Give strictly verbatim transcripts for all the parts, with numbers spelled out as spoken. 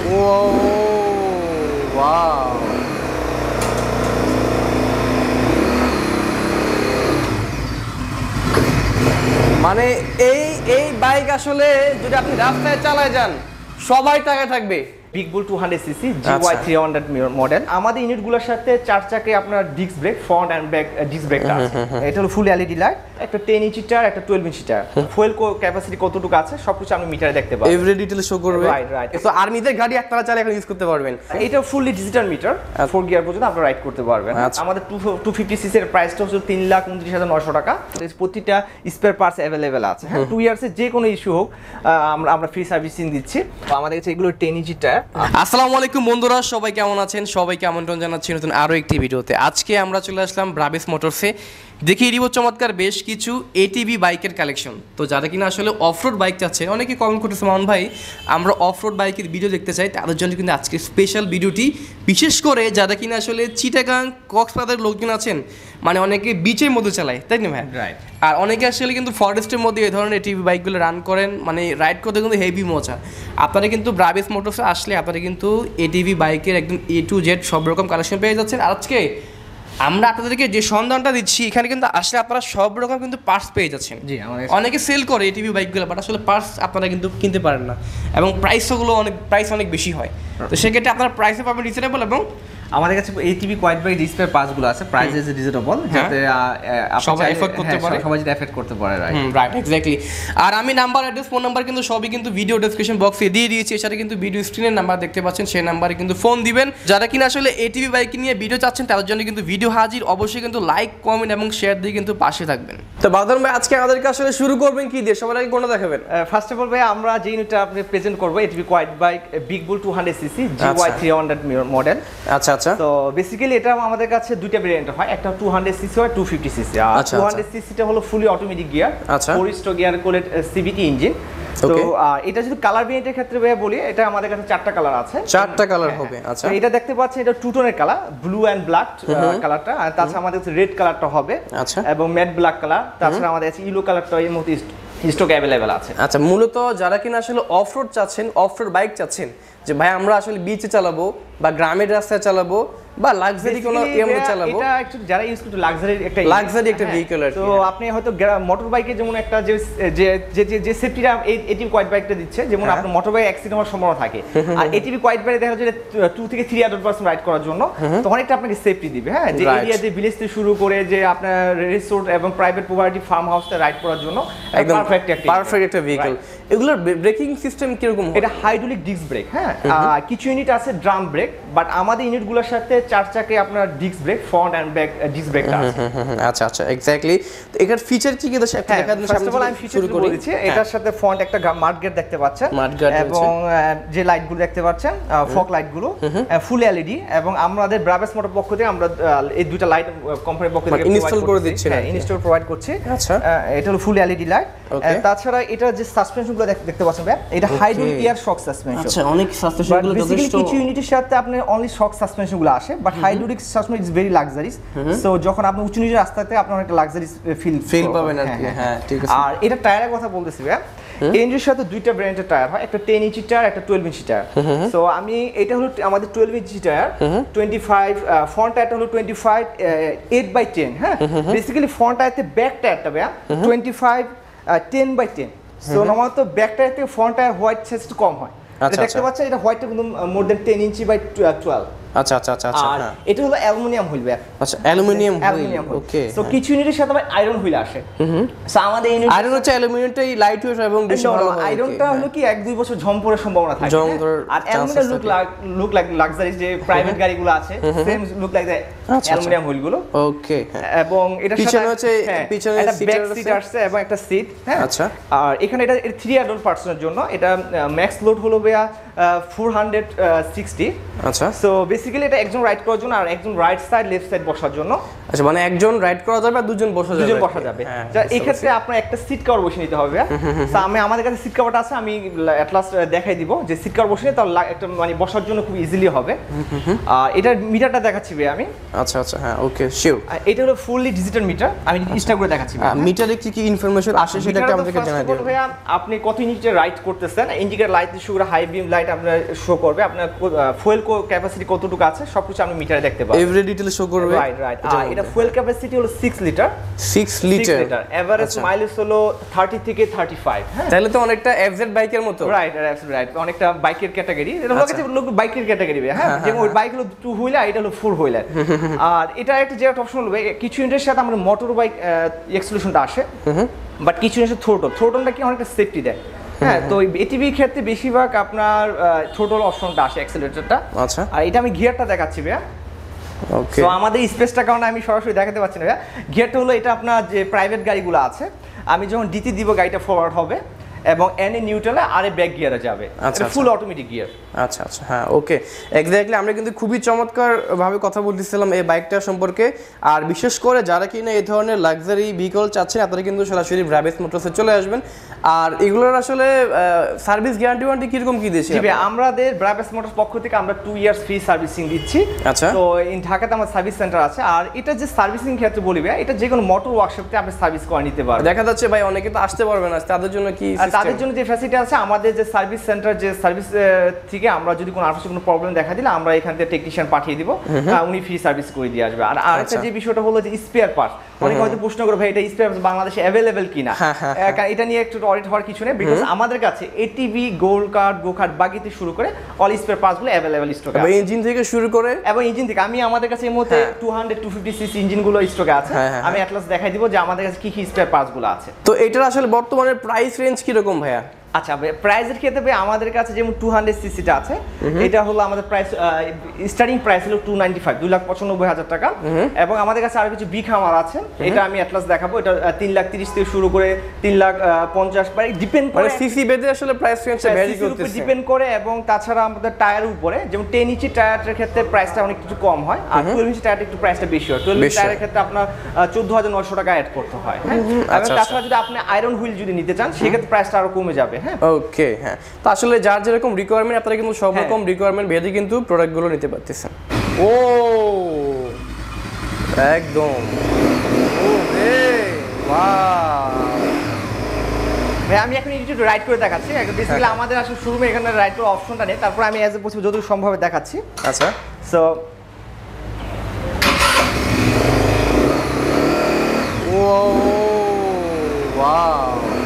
ও wow, মানে এই এই বাইক আসলে যদি আপনি রাস্তায় চালায় যান সবাই টাকা থাকবে। Big Bull two hundred CC GY three hundred model. আমাদের ইউনিটগুলোর সাথে চার চাকে আপনার disc brake, front and back disc ব্রেকটা আছে। এটা হলো ফুল এলইডি লাইট, একটা টেন ইঞ্চি টায়ার, একটা twelve inch tyre. Fuel capacity কতটুকু আছে সবকিছু আপনি মিটারে দেখতে পাবেন, এভরি ডিটেইল শো করবে। Right right. তো আর্মিদের গাড়ি একটানা চালিয়ে এখন ইউজ করতে পারবেন। এটা fully digital meter, four gear পর্যন্ত আপনারা রাইড করতে পারবেন। আমাদের টু ফিফটি সিসি এর প্রাইসটা হচ্ছে তিন লাখ উনত্রিশ হাজার নয়শো টাকা। প্রতিটা স্পেয়ার পার্টস অ্যাভেলেবেল আছে। হ্যাঁ, টু ইয়ার্সের যে কোনো ইস্যু হোক আমরা আমরা ফ্রি সার্ভিসিং দিচ্ছি। আমাদের কাছে এগুলো টেন ইঞ্চি টায়ার। আসসালামু আলাইকুম বন্ধুরা, সবাই কেমন আছেন? সবাইকে আমন্ত্রণ জানাচ্ছি নতুন আরও একটি ভিডিওতে। আজকে আমরা চলে আসলাম ব্রাবিস মোটরসে, দেখিয়ে দিব চমৎকার বেশ কিছু এটিভি বাইকের কালেকশন। তো যারা কিনা আসলে অফরোড বাইক চাচ্ছে, অনেকে কমেন্ট করতেছে মামুন ভাই আমরা অফরোড বাইকের ভিডিও দেখতে চাই, তাদের জন্য কিন্তু আজকে স্পেশাল ভিডিওটি। বিশেষ করে যারা কিনা আসলে চিটাগাং কক্সবাজারের লোকজন আছেন, মানে অনেকে বিচের মধ্যে চালায়, তাই না ভাই? রাইট। আর অনেকে আসলে কিন্তু ফরেস্টের মধ্যে এই ধরনের এটিভি বাইকগুলো রান করেন, মানে রাইড করতে কিন্তু হেভি মজা। আপনারা কিন্তু ব্রাবিস মোটরসে আসলে আপনারা কিন্তু এটিভি বাইকের একদম এ টু জেড সব রকম কালেকশন পেয়ে যাচ্ছেন। আর আজকে আমরা আপনাদেরকে যে সন্ধানটা দিচ্ছি, এখানে কিন্তু আসলে আপনারা সব রকম কিন্তু পার্টস পেয়ে যাচ্ছেন। জি, আমাদের অনেকে সেল করে এটিভি বাইকগুলো, বাট আসলে পার্টস আপনারা কিন্তু কিনতে পারেন না, এবং প্রাইসগুলো অনেক প্রাইস অনেক বেশি হয়। তো সেক্ষেত্রে আপনারা প্রাইসে পাবেন রিজনেবল, এবং আমাদের কাছে এটিভি কোয়াইট বাই ডিসপ্লে পার্টসগুলো আছে, প্রাইস ইজ রিজনেবল, যাতে সবাই এফোর্ড করতে পারে, সবাই যদি এফোর্ড করতে পারে। Right right, exactly. আর আমি নাম্বার, অ্যাড্রেস, ফোন নাম্বার কিন্তু সবই কিন্তু ভিডিও ডেসক্রিপশন বক্সে দিয়ে দিয়েছি। এছাড়া কিন্তু ভিডিও স্ক্রিনের নাম্বার দেখতে পাচ্ছেন, সেই নাম্বারে কিন্তু ফোন দিবেন। যারা কিনা আসলে এটিভি বাইক নিয়ে ভিডিও চাচ্ছেন তাদের জন্য কিন্তু ভিডিও হাজির। অবশ্যই কিন্তু লাইক, কমেন্ট এবং শেয়ার দিয়ে কিন্তু পাশে থাকবেন। তো বাদন ভাই আজকে আমাদেরকে আসলে শুরু করবেন কি দিয়ে? সবার আগে কোনটা দেখাবেন? ফার্স্ট অফ অল ভাই আমরা যে ইউনিটটা আপনি প্রেজেন্ট করব ATV quad bike Big Bull two hundred CC GY three hundred model. আচ্ছা আচ্ছা। তো বেসিক্যালি এটা আমাদের কাছে দুইটা ভেরিয়েন্ট হয়, একটা টু হান্ড্রেড সিসি হয়, টু ফিফটি সিসি। আর টু হান্ড্রেড সিসিটা হলো fully automatic gear, four stroke gear কোলেট সিভিটি ইঞ্জিন। তো এটা যদি কালার ভেরিয়েন্টের ক্ষেত্রে ভাই বলি, এটা আমাদের কাছে চারটা কালার আছে। চারটা কালার হবে। আচ্ছা, এটা দেখতে পাচ্ছেন এটা টু টোনের কালার, ব্লু এন্ড ব্ল্যাক কালারটা। আর তাছাড়া আমাদের কাছে রেড কালারটা হবে, আচ্ছা, এবং ম্যাট ব্ল্যাক কালার। তাছাড়া আমাদের কাছে ইয়েলো কালারটা এর মধ্যে স্টক অ্যাভেলেবেল আছে। আচ্ছা, মূলত যারা কিনা আসলে অফরোড চাচ্ছেন, অফরোড বাইক চাচ্ছেন, যে ভাই আমরা আসলে বিচে চালাবো বা গ্রামের রাস্তায় চালাবো বা লাক্সারি কোনো এমনি চালাবো, এটা অ্যাকচুয়ালি যারা ইউজ করতে লাক্সারি একটা লাক্সারি একটা ভেহিকল আর কি। তো আপনি হয়তো মোটর বাইকে যেমন একটা যে যে যে সেফটিটা এটিভি কোয়াইট বাইকটা দিচ্ছে, যেমন আপনার মোটর বাইক অ্যাক্সিডেন্ট হওয়ার সম্ভাবনা থাকে, আর এটিভি কোয়াইট বাইকে দেখা যায় টু থেকে থ্রি হান্ড্রেড পার্সেন্ট রাইড করার জন্য তখন একটা আপনাকে সেফটি দিবে। হ্যাঁ, যে এরিয়া যে ভিলেজ থেকে শুরু করে যে আপনার রিসোর্ট এবং প্রাইভেট প্রপার্টি ফার্ম হাউসে রাইড করার জন্য একদম পারফেক্ট একটা পারফেক্ট একটা ভেহিকল। এগুলোর ব্রেকিং সিস্টেম কিরকম? এটা হাইড্রোলিক ডিস্ক ব্রেক। হ্যাঁ, কিছু ইউনিট আছে ড্রাম ব্রেক, বাট আমাদের ইউনিটগুলোর সাথে চার চাকে আপনার disc brake, front and back disc ব্রেকটা আছে। আচ্ছা আচ্ছা, এক্স্যাক্টলি। তো এটার ফিচার কি কি আছে একটা দেখা দিন। ফার্স্ট অফ অল আমি ফিচার শুরু করেছি। এটার সাথে ফ্রন্ট একটা মাড গার্ড দেখতে পাচ্ছেন, এবং যে লাইটগুলো দেখতে পাচ্ছেন ফগ লাইটগুলো ফুল এলইডি, এবং আমাদের ব্রাবিস মোটর পক্ষ থেকে আমরা এই দুটো লাইট কোম্পানির পক্ষ থেকে ইনস্টল করে দিচ্ছি, হ্যাঁ ইনস্টল প্রোভাইড করছি। আচ্ছা, এটা হলো ফুল এলইডি লাইট। তাছাড়া এটা যে সাসপেনশনগুলো দেখতে পাচ্ছেন ভাই, এটা হাইড্রোলিক এয়ার শক সাসপেনশন। আচ্ছা, অনেক সাসপেনশনগুলো যথেষ্ট। কিছু ইউনিটের সাথে আপনি অনলি শক সাসপেনশনগুলো আসে, but hydraulic suspension is very luxurious. So যখন আপনি উঁচু নিচু রাস্তাতে আপনি একটা লাক্সারিয়াস ফিল ফিল পাবেন আর কি। হ্যাঁ, ঠিক আছে। আর এটা টায়ারের কথা বলতেছি ভাই, এনজির সাথে দুইটা ব্র্যান্ডের টায়ার হয়, একটা টেন ইঞ্চি টায়ার, একটা টুয়েলভ ইঞ্চি টায়ার। সো আমি এটা হলো আমাদের twelve inch tyre, twenty five front টায়ারটা হলো twenty five eight by ten. হ্যাঁ, বেসিক্যালি ফ্রন্ট টায়ারতে ব্যাক টায়ারটা ভাই twenty five ten by ten. So নর্মালত ব্যাক টায়ার থেকে ফ্রন্ট টায়ার হোয়াইট সাইজ একটু কম হয়। দেখতে পাচ্ছেন এটা হোয়াইটটা কিন্তু more than ten inch by twelve. আচ্ছা আচ্ছা আচ্ছা আচ্ছা। আর এটা হলো অ্যালুমিনিয়াম হুইল ব্যাক। আচ্ছা, aluminium aluminium wheel. Okay. So কিছু ইউনিটের সাথে আবার আয়রন হুইল আসে। হুম। সো আমাদের ইউনিট আয়রন হচ্ছে অ্যালুমিনিয়ামটাই লাইট ওয়েট এবং বেশি ভালো হয়। আয়রনটা হলো কি এক দুই বছর ঝম পড়ার সম্ভাবনা থাকে। আর aluminium look look like luxury যে প্রাইভেট গাড়িগুলো আছে, same look like that aluminium হুইলগুলো। ওকে। এবং এটা পিছনে হচ্ছে পিছনে একটা ব্যাক সিট আছে এবং একটা সিট। হ্যাঁ। আচ্ছা। আর এখানে এটা থ্রি অ্যাডাল্ট পারসনের জন্য এটা ম্যাক্স লোড হলো ভাইয়া ফোর হান্ড্রেড সিক্সটি। আচ্ছা। সো বেসিক্যালি এটা একজন রাইড করার জন্য আর একজন রাইট সাইড লেফট সাইড বসার জন্য। আচ্ছা, মানে একজন রাইড করা যাবে আর দুজন বসা যাবে। দুজন বসা যাবে। যা এই ক্ষেত্রে আপনার একটা সিট কভার বসিয়ে নিতে হবে। সো আমি আমাদের কাছে সিট কভারটা আছে, আমি এট লাস্ট দেখাই দিব যে সিট কভার বসিয়ে তাহলে একটা মানে বসার জন্য খুব ইজিলি হবে। আর এটার মিটারটা দেখাচ্ছি ভাই আমি। আচ্ছা আচ্ছা, হ্যাঁ ওকে শিওর। এটা হলো ফুললি ডিজিটাল মিটার, আমি ইনস্টা করে দেখাচ্ছি। মিটারে কি কি ইনফরমেশন আসে সেটা একটু আমাদেরকে জানাই দিন। ভাইয়া আপনি কত ইউনিটে রাইড করতেছেন, ইন্ডিকেটর লাইট শুরু হাই বিম লাইট আপনার শো করবে, আপনার ফুয়েল ক্যাপাসিটি কতটুকু আছে সবকিছু আপনি মিটারে দেখতে পাবেন, এভরি ডিটেইল শো করবে। Right right. আর এটা ফুয়েল ক্যাপাসিটি হলো six litre, six litre, average mileage হলো থার্টি থেকে থার্টি ফাইভ। হ্যাঁ, তাহলে তো অনেকটা এফজেড বাইকের মতো। রাইট রাইট রাইট, অনেকটা বাইকের ক্যাটাগরি, এটা হলো কাছে লোক বাইকের ক্যাটাগরি। হ্যাঁ, যেমন ওই বাইক হলো টু হুইলার, এটা হলো ফোর হুইলার। আর এটা একটা যে অপশন হলো কিছু ইউনিটের সাথে আমাদের মোটর বাইক এক্সক্লুশনটা আসে, বাট কিছু ইউনিটের থ্রোটল, থ্রোটলটা কি অনেকটা সেফটি দেয়। হ্যাঁ, তো এটিভির ক্ষেত্রে বেশিরভাগ আপনার থ্রোটল অপশনটা আসে, অ্যাক্সেলারেটরটা। আচ্ছা, আর এটা আমি গিয়ারটা দেখাচ্ছি ভাইয়া। ওকে, তো আমাদের স্পেসটা কারণে আমি সরাসরি দেখাতে পারছি না ভাইয়া। গিয়ারটা হলো এটা আপনার যে প্রাইভেট গাড়িগুলো আছে, আমি যখন ডিটি দিব গাড়িটা ফরওয়ার্ড হবে এবং N A নিউট্রালে R A back গিয়ারে যাবে, এটা ফুল অটোমেটিক গিয়ার। আচ্ছা আচ্ছা, হ্যাঁ ওকে, এক্স্যাক্টলি। আমরা কিন্তু খুবই চমৎকার ভাবে কথা বলতেছিলাম এই বাইকটা সম্পর্কে। আর বিশেষ করে যারা কিনা এই ধরনের লাক্সারি ভেহিকল চাচ্ছেন আপনারা কিন্তু সরাসরি ব্রাবিস মোটরসে চলে আসবেন। আর এগুলোর আসলে সার্ভিস গ্যারান্টি ওয়ারেন্টি কিরকম কি দিচ্ছি? জি ভাই, আমাদের ব্রাবিস মোটরস পক্ষ থেকে আমরা টু ইয়ার্স ফ্রি সার্ভিসিং দিচ্ছি। আচ্ছা, তো ইন ঢাকাতে আমার সার্ভিস সেন্টার আছে। আর এটা যে সার্ভিসিং ক্ষেত্রে বলি ভাই, এটা যে কোনো মোটর ওয়ার্কশপে আপনি সার্ভিস করে নিতে পারবেন। দেখা যাচ্ছে ভাই অনেকে তো আসতে পারবে না, তাদের জন্য কি সিস্টেম? তাদের জন্য যে ফ্যাসিলিটি আছে, আমাদের যে সার্ভিস সেন্টার, যে সার্ভিস থেকে আমরা যদি কোনো আরো কোনো প্রবলেম দেখা দিলে আমরা এখান থেকে টেকনিশিয়ান পাঠিয়ে দিব, উনি ফ্রি সার্ভিস করে দিয়ে আসবে। আর আরেকটা যে বিষয়টা হলো যে স্পেয়ার পার্টস, অনেকে হয়তো প্রশ্ন করে ভাই এটা স্পেয়ার পার্টস বাংলাদেশে অ্যাভেলেবেল কিনা। কারণ এটা নিয়ে একটু অডিট হওয়ার কিছু নেই, বিকজ আমাদের কাছে ATV, golf cart, go kart, বাকিতে শুরু করে অল স্পেয়ার পার্টসগুলো অ্যাভেলেবেল স্টকে আছে। ইঞ্জিন থেকে শুরু করে এবং ইঞ্জিন থেকে আমি আমাদের কাছে এই মুহূর্তে two hundred two fifty CC ইঞ্জিনগুলো স্টকে আছে। আমি অ্যাটলাস দেখাই দিব যে আমাদের কাছে কি কি স্পেয়ার পার্টসগুলো আছে। তো এটার আসলে বর্তমানে প্রাইস রেঞ্জ কিরকম ভাইয়া? আচ্ছা, প্রাইসের ক্ষেত্রে আমাদের কাছে যেমন টু হান্ড্রেড সিসিটা আছে, এটা হলো আমাদের প্রাইস স্টার্টিং প্রাইস হলো টু নাইনটি ফাইভ, দুই লাখ পঁচানব্বই হাজার টাকা। এবং আমাদের কাছে আরো কিছু বিগ হামার আছে, এটা আমি অ্যাটলাস দেখাবো। এটা তিন লাখ তিরিশ থেকে শুরু করে তিন লাখ পঞ্চাশ, ডিপেন্ড করে সিসি বেদে আসলে প্রাইস রেঞ্জ ভ্যারি করতেছে, ডিপেন্ড করে। এবং তাছাড়া আমাদের টায়ারের উপরে, যেমন টেন ইঞ্চি টায়ারের ক্ষেত্রে প্রাইসটা অনেক কিছু কম হয়, আর টুয়েলভ ইঞ্চি টায়ারের একটু প্রাইসটা বেশি হয়। টুয়েলভ ইঞ্চি টায়ারের ক্ষেত্রে আপনার চোদ্দ হাজার নয়শো টাকা অ্যাড করতে হয়। হ্যাঁ, এবং তাছাড়া যদি আপনি আয়রন হুইল যদি নিতে চান সেক্ষেত্রে প্রাইসটা আরো কমে যাবে। হ্যাঁ, ওকে। হ্যাঁ, তো আসলে যার যেরকম রিকোয়ারমেন্ট আপনারা কিন্তু সব রকম রিকোয়ারমেন্ট ভেদে কিন্তু প্রোডাক্টগুলো নিতে পারতেছেন। ও একদম, ও রে ওয়াও ভাই, আমি এখন একটু রাইড করে দেখাচ্ছি। বেসিক্যালি আমাদের আসলে শোরুমে এখানে রাইড করার অপশনটা নেই, তারপর আমি অ্যাজ এ পসিবল যতটুকু সম্ভব দেখাচ্ছি। আচ্ছা, সো ও ওয়াও,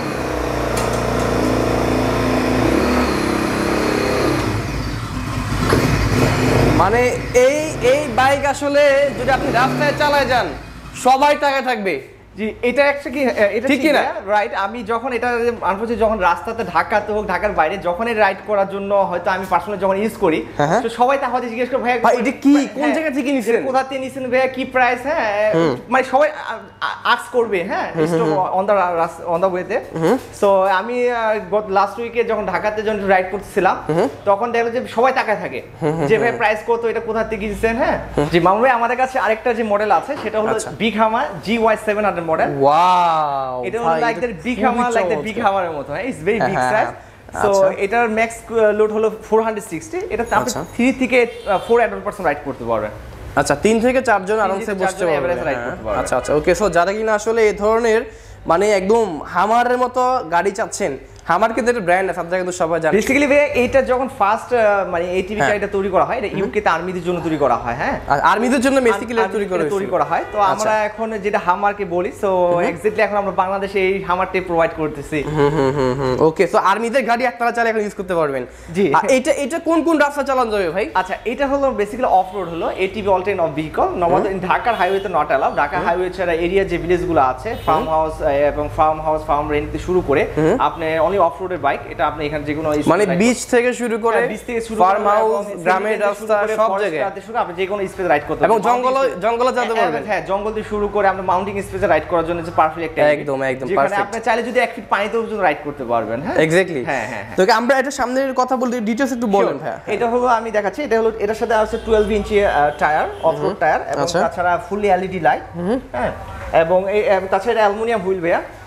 মানে এই এই বাইক আসলে যদি আপনি রাস্তায় চালায় যান সবাই টাকা থাকবে। জি, এটা একটা কি এটা ঠিক না, রাইট। আমি যখন এটা আনফরচুনেটলি যখন রাস্তাতে ঢাকাতে হোক ঢাকার বাইরে যখন এই রাইড করার জন্য হয়তো আমি পার্সোনালি যখন ইউজ করি, তো সবাই তাহলে জিজ্ঞেস করে ভাই এটা কি, কোন জায়গা থেকে নিছেন, কোথা থেকে নিছেন ভাইয়া, কি প্রাইস। হ্যাঁ, মানে সবাই আস্ক করবে। হ্যাঁ, অন দা অন দা ওয়েতে। সো আমি লাস্ট উইকে যখন ঢাকাতে যখন রাইড করতেছিলাম তখন দেখলো যে সবাই তাকায় থাকে যে ভাই প্রাইস কত, এটা কোথা থেকে নিছেন। হ্যাঁ, যে মামুন ভাই, আমাদের কাছে আরেকটা যে মডেল আছে সেটা হলো big hummer G Y seven hundred model. Wow, এটা হলো like the big hummer, like the big হামারের মতো। হ্যাঁ, it's very big size. So এটার ম্যাক্স লোড হলো ফোর হান্ড্রেড সিক্সটি। এটা আপনি থ্রি থেকে ফোর অ্যাডাল্ট পারসন রাইড করতে পারবেন। আচ্ছা, তিন থেকে চার জন আরামসে বসতে পারবেন। আচ্ছা আচ্ছা, ওকে। সো যারা কিনা আসলে এই ধরনের মানে একদম হামারের মতো গাড়ি চাচ্ছেন, হামার কিন্তু একটা ব্র্যান্ড আছে, আপনারা কিন্তু সবাই জানেন। বেসিক্যালি ভাই এটা যখন ফার্স্ট মানে এটিভি গাড়িটা তৈরি করা হয়, এটা ইউকে তে আর্মিদের জন্য তৈরি করা হয়। হ্যাঁ, আর্মিদের জন্য বেসিক্যালি তৈরি করা তৈরি করা হয়। তো আমরা এখন যেটা হামারকে বলি, সো এক্স্যাক্টলি এখন আমরা বাংলাদেশে এই হামারটি প্রোভাইড করতেছি। হুম হুম হুম হুম, ওকে। সো আর্মিদের গাড়ি আপনারা চাইলে এখন ইউজ করতে পারবেন। জি, এটা এটা কোন কোন রাস্তা চালানো যাবে ভাই? আচ্ছা, এটা হলো বেসিক্যালি অফ রোড হলো ATV all time off vehicle. Normally ঢাকার হাইওয়েতে নট অ্যালাউ। ঢাকা হাইওয়ে ছাড়া এরিয়া যে ভিলেজগুলো আছে, ফার্ম হাউস এবং ফার্ম হাউস ফার্ম রেন্ট থেকে শুরু করে আপনি অনলি অফ রোডের বাইক, এটা আপনি এখানে যে কোনো মানে বিচ থেকে শুরু করে ফার্ম হাউস, গ্রামের রাস্তা, সব জায়গায় আপনি যে কোনো স্পেস রাইড করতে পারবেন। এবং জঙ্গল জঙ্গলে যেতে পারবেন। হ্যাঁ, জঙ্গল থেকে শুরু করে আপনি মাউন্টেন স্পেসে রাইড করার জন্য যে পারফেক্ট একটা, একদম একদম পারফেক্ট। আপনি চাইলে যদি এক ফিট পানিতেও পর্যন্ত রাইড করতে পারবেন। হ্যাঁ, এক্স্যাক্টলি। হ্যাঁ হ্যাঁ, তো আমরা এটা সামনের কথা বলতে ডিটেইলস একটু বলেন ভাই। এটা হলো আমি দেখাচ্ছি। এটা হলো এটার সাথে আছে twelve inch tyre, off road tyre, এবং তাছাড়া ফুললি এলইডি লাইট। হ্যাঁ, এবং এই তাছাড়া অ্যালুমিনিয়াম হুইল ভাইয়া।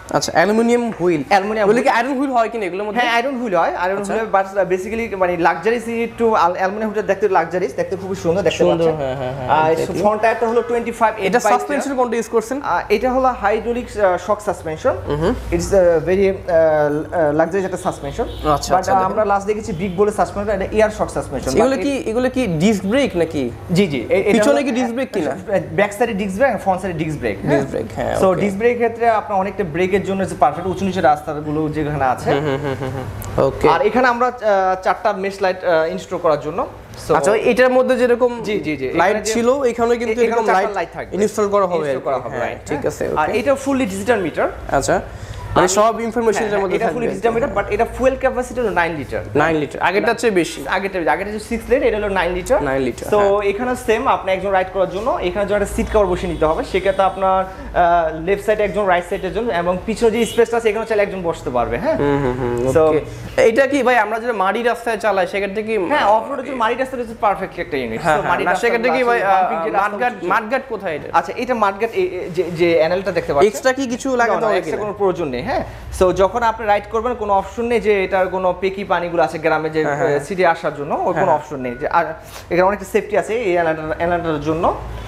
আচ্ছা অ্যালুমিনিয়াম হুইল অ্যালুমিনিয়াম বলে কি আয়রন হুইল হয় কিনা এগুলোর মধ্যে হ্যাঁ আয়রন হুইল হয় আয়রন হুইল বাট বেসিক্যালি মানে লাক্সারিস একটু অ্যালুমিনিয়াম হুইলটা দেখতে লাক্সারিস দেখতে খুব সুন্দর দেখতে পাচ্ছেন হ্যাঁ হ্যাঁ আর ফ্রন্ট টায়ারটা হলো টোয়েন্টি ফাইভ এটা সাসপেনশন কোনটা ইউজ করছেন এটা হলো hydraulic shock suspension it's very luxurious একটা সাসপেনশন আচ্ছা বাট আমরা লাস্ট দেখেছি বিগ বলে সাসপেনশন এটা এয়ার শক সাসপেনশন এগুলো কি এগুলো কি ডিস্ক ব্রেক নাকি জি জি পিছনে কি ডিস্ক ব্রেক কিনা ব্যাক সাইডে ডিস্ক ব্রেক আর ফ্রন্ট সাইডে ডিস্ক ব্রেক ডিস্ক ব্রেক হ্যাঁ সো ডিস্ক ব্রেক ক্ষেত্রে আপনার অনেকটা ব্রেকের জন্য যে পারফেক্ট উঁচু নিচু রাস্তাগুলো যেখানে আছে ওকে আর এখানে আমরা চারটা মেশ লাইট ইনস্টল করার জন্য আচ্ছা এটার মধ্যে যেরকম জি জি জি লাইট ছিল এখানে কিন্তু এরকম লাইট থাকবে ইনস্টল করা হবে ঠিক আছে আর এটা ফুললি ডিজিটাল মিটার আচ্ছা মানে সব ইনফরমেশন এর মধ্যে এটা ফুললি ডিজিটাল মিটার বাট এটা ফুয়েল ক্যাপাসিটি হলো নাইন লিটার নাইন লিটার আগেরটা চেয়ে বেশি আগেরটা আগেরটা হচ্ছে সিক্স লিটার এটা হলো নাইন লিটার নাইন লিটার তো এখানে সেম আপনি একজন রাইড করার জন্য এখানে যে একটা সিট কভার বসিয়ে নিতে হবে সেক্ষেত্রে আপনার লেফট সাইডে একজন রাইট সাইডের জন্য এবং পিছনে যে স্পেসটা আছে এখানে চাইলে একজন বসতে পারবে হ্যাঁ সো এটা কি ভাই আমরা যেটা মাটি রাস্তায় চালাই সেক্ষেত্রে কি হ্যাঁ অফরোডের জন্য মাটি রাস্তা হচ্ছে পারফেক্ট একটা ইউনিট সো মাটি রাস্তা সেক্ষেত্রে কি ভাই মাঠঘাট মাঠঘাট কোথায় এটা আচ্ছা এটা মাঠঘাট যে যে অ্যানেলটা দেখতে পাচ্ছেন এক্সট্রা কি কিছু লাগাতে হবে এক্সট্রা কোনো প্রয়োজন নেই হ্যাঁ সো যখন আপনি রাইড করবেন কোনো অপশন নেই যে এটার কোনো পেকি পানিগুলো আছে গ্রামে যে সিটি আসার জন্য ওই কোনো অপশন নেই যে আর এখানে অনেকটা সেফটি আছে এই অ্যানাটার জন্য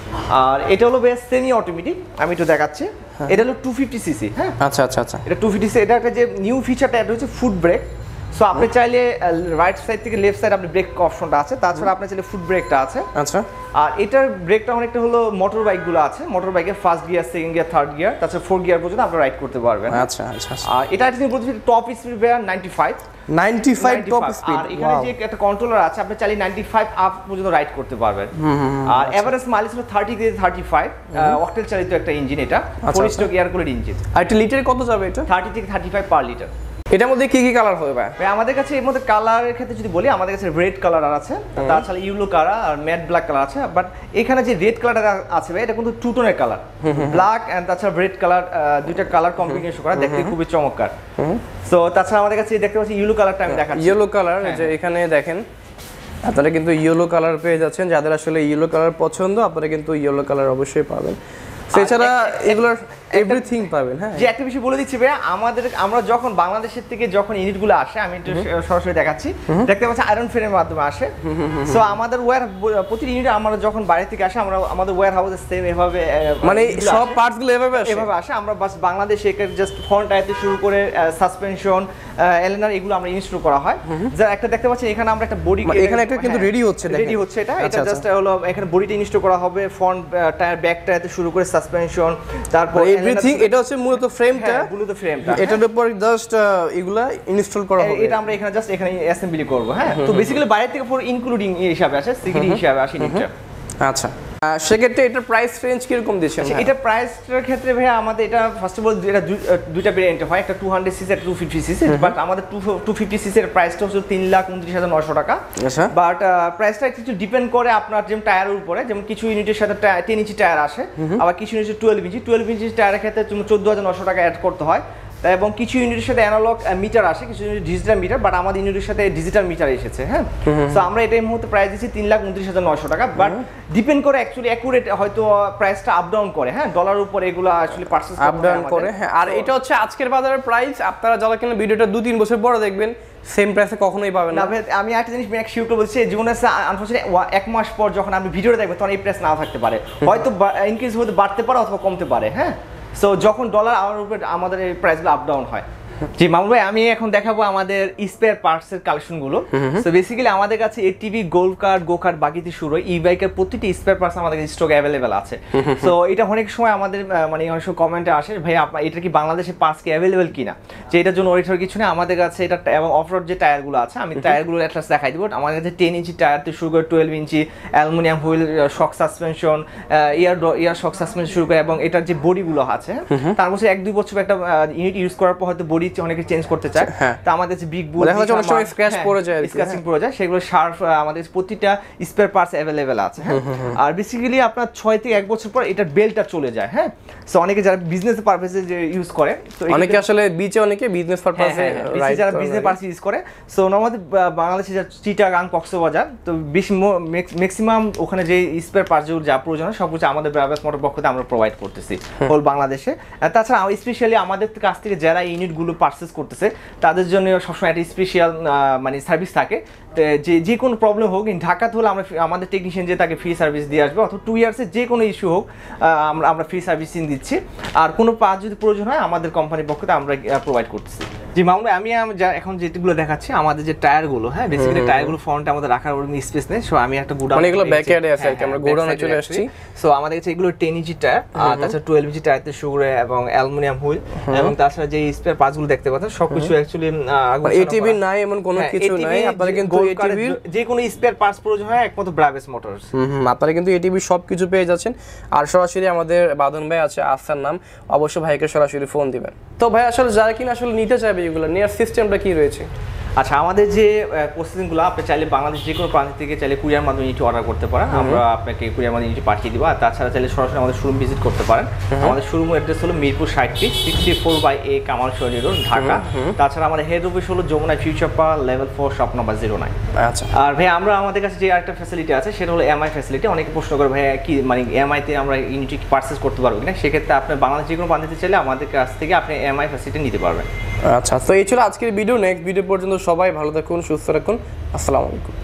আর এটা হলো বেশ সেমি অটোমেটিক আমি একটু দেখাচ্ছি এটা হলো টু ফিফটি সিসি হ্যাঁ আচ্ছা আচ্ছা আচ্ছা এটা টু ফিফটি সিসি এটা একটা যে নিউ ফিচারটা এটা হচ্ছে ফুট ব্রেক সো আপনি চাইলে রাইট সাইড থেকে লেফট সাইড আপনি ব্রেক অপশনটা আছে তাছাড়া আপনি চাইলে ফুট ব্রেকটা আছে আচ্ছা আর এটার ব্রেকটা অনেকটা হলো মোটর বাইকগুলো আছে মোটর বাইকের first gear second gear third gear তাছাড়া ফোর্থ গিয়ার পর্যন্ত আপনি রাইড করতে পারবেন আচ্ছা আচ্ছা আর এটা আপনি বলতে টপ স্পিড বেয়ার ninety five ninety five top speed আর এখানে যে একটা কন্ট্রোলার আছে আপনি চাইলে নাইনটি ফাইভ আপ পর্যন্ত রাইড করতে পারবেন আর এভারেজ মাইলেজ হলো থার্টি থেকে থার্টি ফাইভ অকটেল চালিত একটা ইঞ্জিন এটা four stroke air cooled engine আর এটা লিটারে কত যাবে এটা থার্টি থেকে থার্টি ফাইভ পার লিটার এটার মধ্যে কি কি কালার হবে ভাই ভাই আমাদের কাছে এর মধ্যে কালারের ক্ষেত্রে যদি বলি আমাদের কাছে রেড কালার আছে তাছাড়া ইয়েলো কালার আর ম্যাট ব্ল্যাক কালার আছে বাট এখানে যে রেড কালারটা আছে ভাই এটা কিন্তু টু টোনের কালার ব্ল্যাক এন্ড তাছাড়া রেড কালার দুইটা কালার কম্বিনেশন করা দেখতে খুবই চমৎকার সো তাছাড়া আমাদের কাছে দেখতে পাচ্ছি ইয়েলো কালারটা আমি দেখাচ্ছি ইয়েলো কালার যে এখানে দেখেন আপনারা কিন্তু ইয়েলো কালার পেয়ে যাচ্ছেন যাদের আসলে ইয়েলো কালার পছন্দ আপনারা কিন্তু ইয়েলো কালার অবশ্যই পাবেন সেছাড়া এগুলোর এভরিথিং পাবেন হ্যাঁ যে একটা বিষয় বলে দিচ্ছি ভাই আমাদের আমরা যখন বাংলাদেশের থেকে যখন ইউনিটগুলো আসে আমি একটু সরাসরি দেখাচ্ছি দেখতে পাচ্ছি আয়রন ফ্রেমের মাধ্যমে আসে সো আমাদের ওয়্যার প্রতি ইউনিট আমরা যখন বাইরে থেকে আসে আমরা আমাদের ওয়্যার হাউসে সেম এভাবে মানে সব পার্টসগুলো এভাবে আসে এভাবে আসে আমরা বাস বাংলাদেশে এর জাস্ট ফ্রন্ট টায়ারতে শুরু করে সাসপেনশন এলএনআর এগুলো আমরা ইনস্টল করা হয় যা একটা দেখতে পাচ্ছেন এখানে আমরা একটা বডি এখানে একটা কিন্তু রেডি হচ্ছে দেখেন রেডি হচ্ছে এটা এটা জাস্ট হলো এখানে বডিটা ইনস্টল করা হবে ফ্রন্ট টায়ার ব্যাক টায়ারতে শুরু করে সাসপেনশন তারপর এভরিথিং এটা হচ্ছে মূলত ফ্রেমটা মূলত ফ্রেমটা এটার উপর জাস্ট এগুলা ইনস্টল করা হবে এটা আমরা এখানে জাস্ট এখানে অ্যাসেম্বলি করব হ্যাঁ তো বেসিক্যালি বাইরে থেকে পুরো ইনক্লুডিং হিসাবে আসে সিকিউরিটি হিসাবে আসে নিচে আচ্ছা সেক্ষেত্রে এটার প্রাইস রেঞ্জ কিরকম দিচ্ছেন এটা প্রাইসটার ক্ষেত্রে ভাই আমাদের এটা ফার্স্ট অফ অল এটা দুইটা ভেরিয়েন্ট হয় একটা টু হান্ড্রেড সিসি একটা টু ফিফটি সিসি বাট আমাদের টু ফিফটি সিসি এর প্রাইসটা হচ্ছে তিন লাখ উনত্রিশ হাজার নয়শো টাকা বাট প্রাইসটা কিছু ডিপেন্ড করে আপনার যেমন টায়ারের উপরে যেমন কিছু ইউনিটের সাথে টেন ইঞ্চি টায়ার আসে আবার কিছু ইউনিটের টুয়েলভ ইঞ্চি টুয়েলভ ইঞ্চি টায়ারের ক্ষেত্রে চোদ্দ হাজার নয়শো টাকা অ্যাড করতে হয় এবং কিছু ইউনিটের সাথে অ্যানালগ মিটার আসে কিছু ইউনিট ডিজিটাল মিটার বাট আমাদের ইউনিটের সাথে ডিজিটাল মিটার এসেছে হ্যাঁ সো আমরা এটা এই মুহূর্তে প্রাইস দিচ্ছি তিন লাখ উনত্রিশ হাজার নয়শো টাকা বাট ডিপেন্ড করে অ্যাকচুয়ালি অ্যাকুরেট হয়তো প্রাইসটা আপ ডাউন করে হ্যাঁ ডলারের উপর এগুলো আসলে পারচেজ আপ ডাউন করে হ্যাঁ আর এটা হচ্ছে আজকের বাজারের প্রাইস আপনারা যারা কিনা ভিডিওটা দুই তিন বছর পরে দেখবেন সেম প্রাইসে কখনোই পাবেন না আমি একটা জিনিস ম্যাক শিওর করে বলছি জীবনে আনফরচুনেটলি এক মাস পর যখন আপনি ভিডিওটা দেখবেন তখন এই প্রাইস নাও থাকতে পারে হয়তো ইনক্রিজ হতে বাড়তে পারে অথবা কমতে পারে হ্যাঁ সো যখন ডলার আমার উপর আমাদের এই প্রাইসগুলো আপ ডাউন হয় জি মামুন ভাই আমি এখন দেখাবো আমাদের স্পেয়ার পার্টসের কালেকশনগুলো সো বেসিক্যালি আমাদের কাছে ATV golf cart go kart বাকিতে শুরু হয় ই বাইকের প্রতিটি স্পেয়ার পার্টস আমাদের কাছে স্টক অ্যাভেলেবেল আছে সো এটা অনেক সময় আমাদের মানে অনেক সময় কমেন্টে আসে ভাই আপনার এটা কি বাংলাদেশে পার্টস কি অ্যাভেলেবেল কিনা যে এটার জন্য ওইটার কিছু না আমাদের কাছে এটা এবং অফরোড যে টায়ারগুলো আছে আমি টায়ারগুলো অ্যাটলাস দেখাই দিব আমাদের কাছে টেন ইঞ্চি টায়ার থেকে শুরু করে twelve inch aluminium wheel shock suspension air air shock suspension শুরু করে এবং এটার যে বডিগুলো আছে তার বছর এক দুই বছর একটা ইউনিট ইউজ করার পর হয়তো বডি অনেকে চেঞ্জ করতে চায়, তো আমাদের যে বিগ বুল দেখা যাচ্ছে অনেক সময় স্ক্র্যাচ পড়ে যায়, স্ক্র্যাচিং পড়ে যায়, সেগুলো শার্প আমাদের প্রতিটা স্পেয়ার পার্টস অ্যাভেলেবেল আছে। হ্যাঁ, আর বেসিক্যালি আপনার ছয় থেকে এক বছর পর এটার বেলটা চলে যায়। হ্যাঁ, সো অনেকে যারা বিজনেস পারপাসে যে ইউজ করে, তো অনেকে আসলে বিচে অনেকে বিজনেস পারপাসে রাইট যারা বিজনেস পারপাসে ইউজ করে, সো নরমালি বাংলাদেশে যা চিটাগাং কক্সবাজার, তো বেশি ম্যাক্সিমাম ওখানে যে স্পেয়ার পার্টস যেগুলো যা প্রয়োজন সব কিছু আমাদের ব্রাভাস মোটর পক্ষ থেকে আমরা প্রোভাইড করতেছি হোল বাংলাদেশে। তাছাড়া স্পেশালি আমাদের কাছ থেকে যারা ইউনিটগুলো পারচেস করতেছে তাদের জন্য সবসময় একটা স্পেশাল মানে সার্ভিস থাকে, যে যে কোনো প্রবলেম হোক, ঢাকাতে হলে আমরা আমাদের টেকনিশিয়ান যে তাকে ফ্রি সার্ভিস দিয়ে আসবে, অথবা টু ইয়ার্সে যে কোনো ইস্যু হোক আমরা আমরা ফ্রি সার্ভিসিং দিচ্ছি। আর কোনো পার্ট যদি প্রয়োজন হয় আমাদের কোম্পানির পক্ষ থেকে আমরা প্রোভাইড করতেছি। জি মামুন, আমি এখন যেগুলো দেখাচ্ছি আমাদের যে টায়ারগুলো, হ্যাঁ বেসিক্যালি টায়ারগুলো ফ্রন্টে আমাদের রাখার স্পেস নেই, সো আমি একটা গোডাউন, মানে এগুলো ব্যাক এন্ডে আছে আর কি, আমরা গোডাউনে চলে আসছি। সো আমাদের কাছে এগুলো টেন ইঞ্চি টায়ার, আর তাছাড়া টুয়েলভ ইঞ্চি টায়ারতে সুরে এবং অ্যালুমিনিয়াম হুইল, এবং তাছাড়া যে স্পেয়ার পার্টসগুলো দেখতে পাচ্ছেন সবকিছু অ্যাকচুয়ালি এটিভি নাই এমন কোনো কিছু নাই, আপনারা কিন্তু এটিভি যে কোনো স্পেয়ার পার্টস প্রয়োজন হয় একমাত্র ব্রাভাস মোটরস। হুম, আপনারা কিন্তু এটিভি সবকিছু পেয়ে যাচ্ছেন। আর সরাসরি আমাদের বাদন ভাই আছে, আসার নাম, অবশ্যই ভাইকে সরাসরি ফোন দিবেন। তো ভাই আসলে যারা কিনা আসলে নিতে চাইবে এগুলো নেয়ার সিস্টেমটা কি রয়েছে? আচ্ছা, আমাদের যে প্রসেসিংগুলো আপনি চাইলে বাংলাদেশ যে কোনো প্রান্ত থেকে চাইলে কুরিয়ার মাধ্যমে ইউনিট অর্ডার করতে পারেন, আমরা আপনাকে কুরিয়ার মাধ্যমে ইউনিট পাঠিয়ে দিব। আর তাছাড়া চাইলে সরাসরি আমাদের শোরুম ভিজিট করতে পারেন। আমাদের শোরুম অ্যাড্রেস হলো মিরপুর ষাট feet sixty four by A Kamal শহরি রোড, ঢাকা। তাছাড়া আমাদের হেড অফিস হলো Jamuna future park level four shop number zero nine. আচ্ছা, আর ভাই আমরা আমাদের কাছে যে আরেকটা ফ্যাসিলিটি আছে সেটা হলো এমআই ফ্যাসিলিটি। অনেকে প্রশ্ন করে ভাই কি মানে এমআইতে আমরা ইউনিট পারচেস করতে পারবো কিনা, সেক্ষেত্রে আপনি বাংলাদেশ যে কোনো প্রান্তে চাইলে আমাদের কাছ থেকে আপনি এমআই ফ্যাসিলিটি নিতে পারবেন। আচ্ছা, তো এই ছিল আজকের ভিডিও। নেক্সট ভিডিও পর্যন্ত সবাই ভালো থাকুন, সুস্থ রাখুন। আসসালামু আলাইকুম।